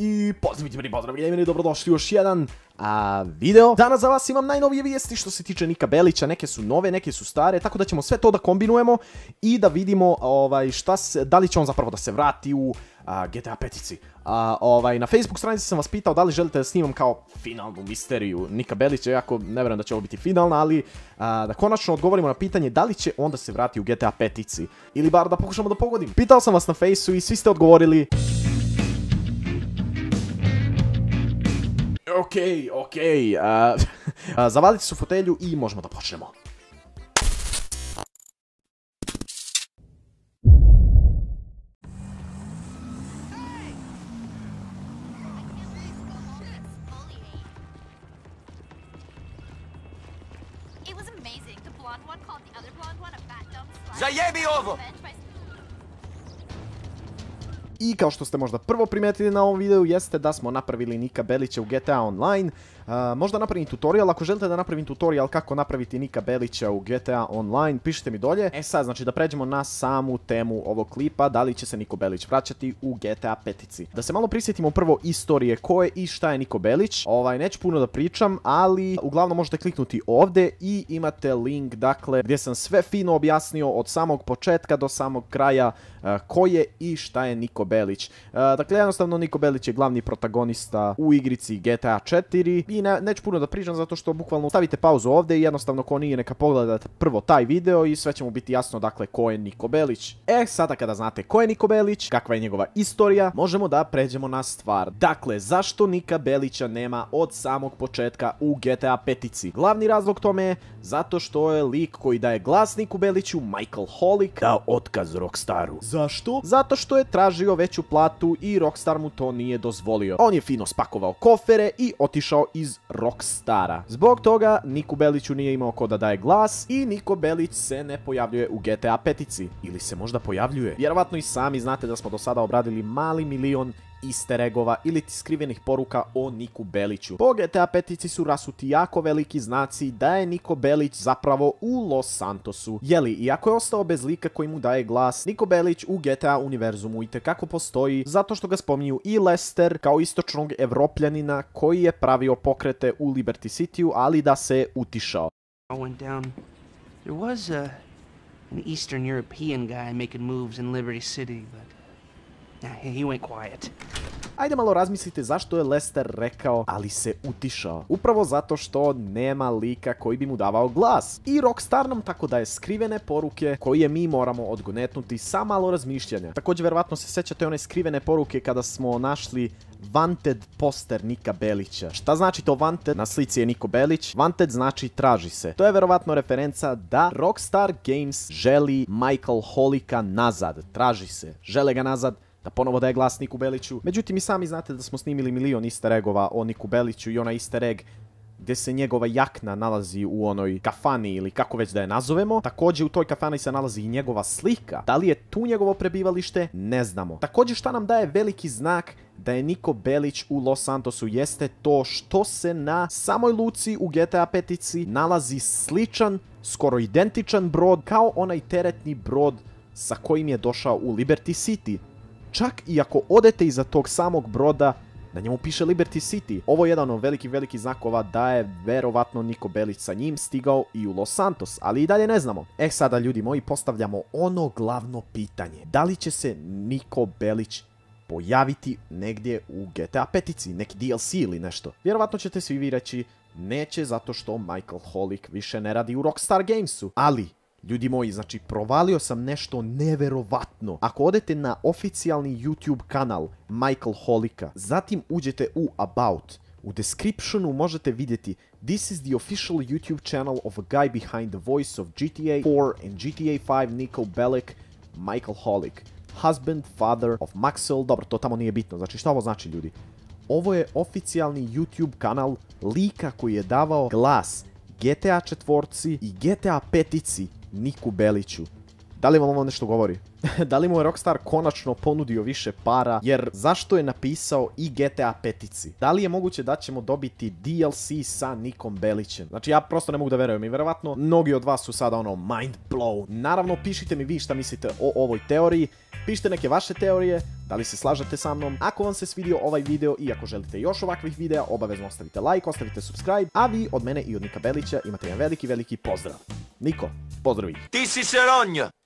I pozdrav gameri, dobrodošli u još jedan video. Danas za vas imam najnovije vijesti što se tiče Nika Bellića, neke su nove, neke su stare, tako da ćemo sve to da kombinujemo i da vidimo da li će on zapravo da se vrati u GTA 5. Na Facebook stranici sam vas pitao da li želite da snimam kao finalnu misteriju Nika Bellića, iako ne vjerujem da će ovo biti finalna, ali da konačno odgovorimo na pitanje da li će onda se vrati u GTA 5. Ili bar da pokušamo da pogodim. Pitao sam vas na Faceu i svi ste odgovorili. Okej. Zavadite se u fotelju i možemo da počnemo. Zajebi ovo! I kao što ste možda prvo primijetili na ovom videu jeste da smo napravili Nika Bellića u GTA Online. Možda napravim tutorial, ako želite da napravim tutorial kako napraviti Nika Bellića u GTA Online, pišite mi dolje. E sad, znači da pređemo na samu temu ovog klipa, da li će se Niko Bellić vraćati u GTA 5. Da se malo prisjetimo prvo istorije ko je i šta je Niko Bellić. Neću puno da pričam, ali uglavnom možete kliknuti ovdje i imate link, dakle, gdje sam sve fino objasnio od samog početka do samog kraja ko je i šta je Niko Bellić. Dakle, jednostavno Niko Bellić je glavni protagonista u igrici GTA 4 i neću puno da pričam zato što bukvalno stavite pauzu ovdje i jednostavno ko nije neka pogledate prvo taj video i sve će mu biti jasno, dakle, ko je Niko Bellić. Sada kada znate ko je Niko Bellić, kakva je njegova istorija, možemo da pređemo na stvar. Dakle, zašto Nika Bellića nema od samog početka u GTA 5? Glavni razlog tome je zato što je lik koji daje glas Niku Belliću, Michael Holick, dao otkaz Rockstaru. Zašto? Zato što je tražio veću platu i Rockstar mu to nije dozvolio. On je fino spakovao kofere i otišao iz Rockstara. Zbog toga Niku Belliću nije imao ko da daje glas i Niko Bellić se ne pojavljuje u GTA 5. Ili se možda pojavljuje. Vjerovatno i sami znate da smo do sada obradili mali milion easter eggova ili skrivenih poruka o Niku Belliću. Po GTA 5 su rasuti jako veliki znaci da je Niko Bellić zapravo u Los Santosu. Jeli, iako je ostao bez lika koji mu daje glas, Niko Bellić u GTA univerzumu itekako postoji zato što ga spominju i Lester kao istočnog Evropljanina koji je pravio pokrete u Liberty Cityu, ali da se utišao. There was an Eastern European guy making moves in Liberty City, but he went quiet. Ajde malo razmislite zašto je Lester rekao, ali se utišao. Upravo zato što nema lika koji bi mu davao glas. I Rockstar nam tako daje skrivene poruke koje mi moramo odgonetnuti sa malo razmišljanja. Također, verovatno se sećate one skrivene poruke kada smo našli Wanted poster Nika Bellića. Šta znači to Wanted? Na slici je Niko Bellić. Wanted znači traži se. To je verovatno referenca da Rockstar Games želi Michael Holicka nazad. Traži se. Žele ga nazad da ponovo daje glas Niku Belliću. Međutim, i sami znate da smo snimili milion easter eggova o Niku Belliću i onaj easter egg gdje se njegova jakna nalazi u onoj kafani ili kako već da je nazovemo. Također u toj kafani se nalazi i njegova slika. Da li je tu njegovo prebivalište? Ne znamo. Također šta nam daje veliki znak da je Niko Bellić u Los Santosu jeste to što se na samoj luci u GTA 5 nalazi sličan, skoro identičan brod kao onaj teretni brod sa kojim je došao u Liberty City. Čak i ako odete iza tog samog broda, na njemu piše Liberty City. Ovo je jedan od velikih znakova da je verovatno Niko Bellić sa njim stigao i u Los Santos, ali i dalje ne znamo. Sada, ljudi moji, postavljamo ono glavno pitanje. Da li će se Niko Bellić pojaviti negdje u GTA 5, neki DLC ili nešto? Vjerovatno ćete svi vi reći neće zato što Michael Holick više ne radi u Rockstar Gamesu. Ali, ljudi moji, znači provalio sam nešto neverovatno. Ako odete na oficijalni YouTube kanal Michael Holicka, zatim uđete u About, u descriptionu možete vidjeti This is the official YouTube channel of a guy behind the voice of GTA 4 and GTA 5 Niko Bellic, Michael Holick, husband, father of Maxwell. Dobro, to tamo nije bitno. Znači, šta ovo znači, ljudi? Ovo je oficijalni YouTube kanal lika koji je davao glas GTA 4 i GTA 5 Niku Belliću. Da li vam ovo nešto govori? Da li mu je Rockstar konačno ponudio više para, jer zašto je napisao i GTA 5-ici? Da li je moguće da ćemo dobiti DLC sa Nikom Bellicem? Znači ja prosto ne mogu da verujem i verovatno mnogi od vas su sada ono mind blown. Naravno, pišite mi vi šta mislite o ovoj teoriji, pišite neke vaše teorije, da li se slažete sa mnom. Ako vam se svidio ovaj video i ako želite još ovakvih videa, obavezno ostavite like, ostavite subscribe, a vi od mene i od Nika Bellića imate jedan veliki pozdrav. Niko, pozdravi! Ti si se ronja!